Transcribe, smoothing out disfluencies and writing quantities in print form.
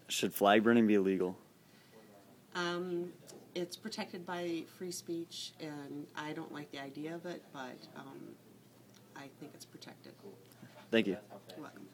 Should flag burning be illegal? It's protected by free speech, and I don't like the idea of it, but I think it's protected. Thank you. You're welcome.